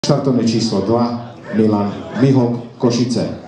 Štartovné číslo 2, Milan Mihok, Košice.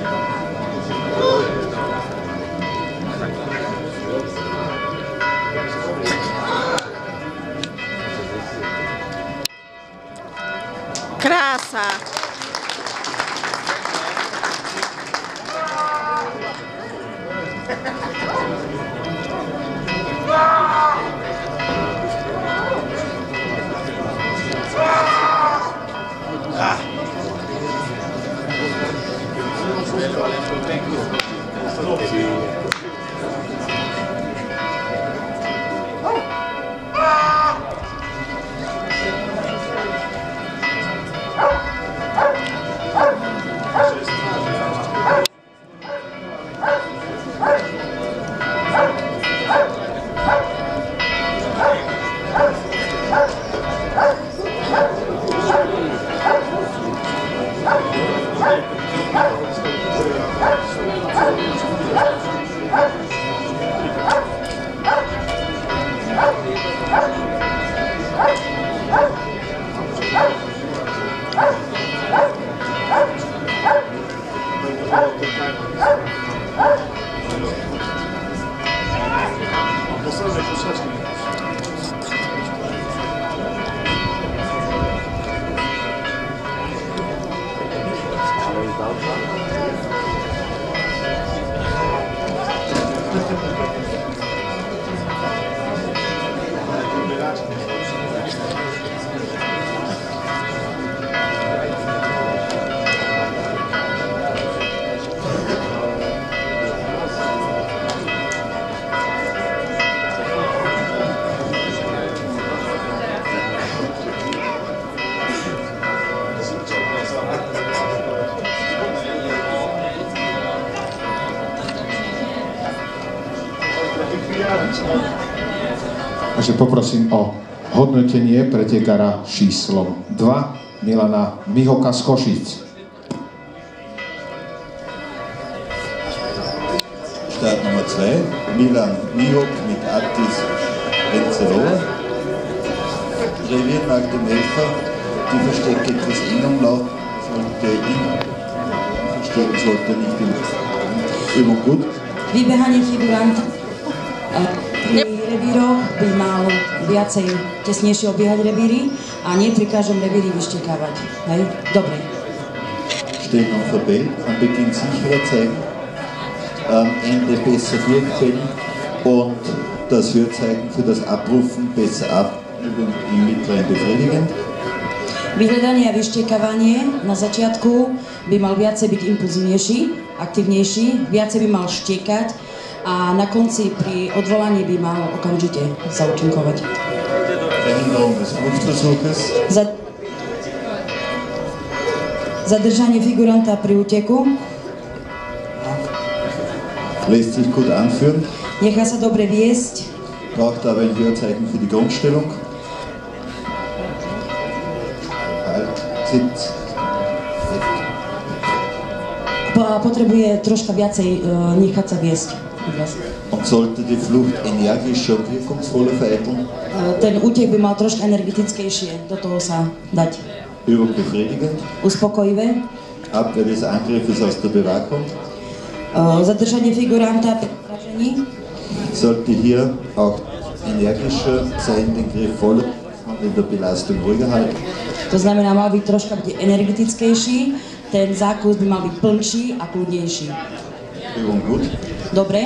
Krása. Takže poprosím o hodnotenie pretekára číslom 2 Milana Mihoka z Košíc. Start Nummer 2, Milan Mihok mit Attis Renzeroa. Revier nach dem Helfer, die Verstecke etwas eng umlaufen, verstecken sollte nicht in Übung gut. Vybehanie figuranta pri revíroch by mal viacej tesnejšie obiehať revíry a nie pri každom revíri vyštekávať. Hej? Dobre. Stehen am Verbell, am Beginn sicherer zeigen, am Ende besser durchfällen und das Hörzeigen für das Abrufen besser abüben im Mittleren befriedigend. Vyhľadanie a vyštekávanie na začiatku by mal viacej byť impulzívnejší, aktívnejší, viacej by mal štekať a na konci pri odvolaní by mal okamžite zaúčinkovať. Verhinderung des Fluchtversuches. Zadržanie figuranta pri úteku. Lässt sich gut anführen. Nechá sa dobre viesť. Braucht aber ein Hörzeichen für die Grundstellung. Halt, Sitz. Potrebuje troška viacej nechať sa viesť. Und sollte die Flucht energischer und wirkungsvoller vereiteln. Ten útek by mal troška energetickejšie do toho sa dať. Übung befriedigend. Uspokojivé. Abwehr des Angriffes aus der Bewachung. Zadržanie figuranta pri poražení. Sollte hier auch energischer sein, den Griff voller und in der Belastung ruhiger halten. To znamená, mal byť troška energickejší, ten zákus by mal byť plnší a kľudnejší. Übung gut. Dobre.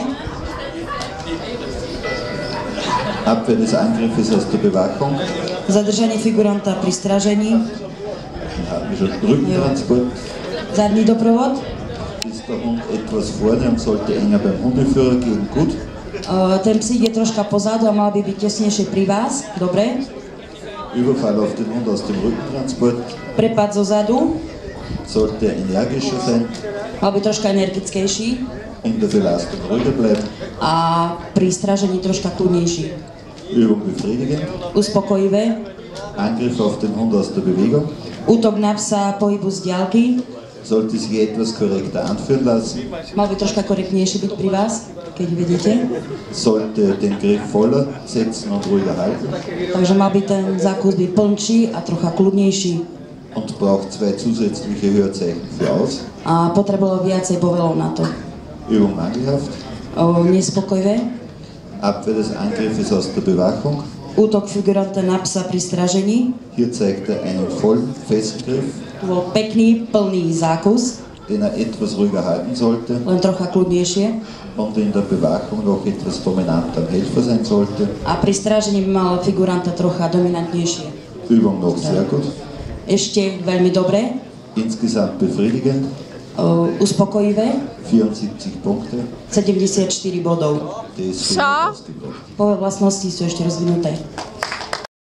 Abwehr des Angriffes aus der Bewachung. Zadržanie figuranta pri stražení. Haben wir schon Rückentransport. Zadný doprovod. Ist der Hund etwas vorne und sollte enger beim Hundeführer gehen. Gut. Ten psík je troška pozadu a mal by byť tesnejšie pri vás. Dobre. Überfall auf den Hund aus dem Rückentransport. Prepad zo zadu. Sollte energischer sein. Mal byť troška energickejší. In der Belastung ruhiger bleiben. A pri stražení troška kľudnejší. Übung befriedigend. Uspokojivé. Angriff auf den Hund aus der Bewegung. Útok na psa pohybu z diaľky. Sollte sich etwas korrekter anführen lassen. Mal by troška korektnejšie byť pri vás, keď vedete. Sollte den Griff voller setzen und ruhiger halten. Takže mal by ten zákus byť plnší a trocha kľudnejší. und braucht 2 zusätzliche Hörzeichen für aus. A potrebovalo viacej bovelov na to. Übung mangelhaft. Nespokojivé. Abwehr des Angriffes aus der Bewachung. Útok figuranta na psa pri stražení. Hier zeigt er einen vollen Festgriff, To bol pekný, plný zákus, den er etwas ruhiger halten sollte len trocha kľudnejšie. und in der Bewachung noch etwas dominant am Helfer sein sollte. A pri strážení by mal figuranta trocha dominantnejšie. Übung noch sehr gut. Ešte veľmi dobre, Insgesamt befriedigend. uspokojivé, 74 Punkte. 74 bodov. Das ist ausgebracht. Pové vlastnosti sú ešte rozvinuté.